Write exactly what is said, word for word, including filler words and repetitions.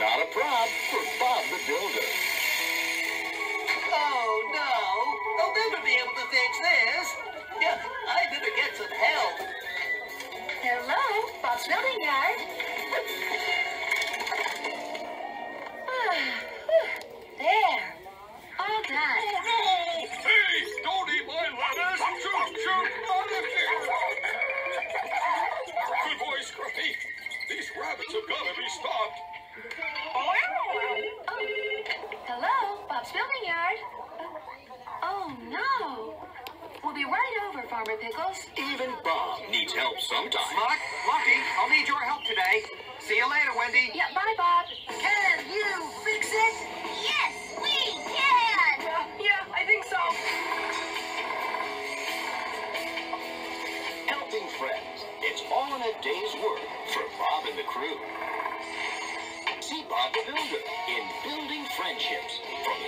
not a prob for Bob the Builder. Oh, no. They'll never be able to fix this. Yeah, I better get some help. Hello, Bob's building yard. There. All done. Oh, no! Hey, don't eat my lettuce! Shoot, shoot, out of here! Good boy, Scruffy. These rabbits have got to be stopped. Oh. Hello, Bob's building yard. Oh, no. We'll be right over, Farmer Pickles. Even Bob needs help sometimes. Muck, Lucky, I'll need your help today. See you later, Wendy. Yeah, bye, Bob. Can you fix it? Yes, we can. Uh, yeah, I think so. Helping friends. It's all in a day's work for Bob and the crew. See Bob the Builder in Building Friendships from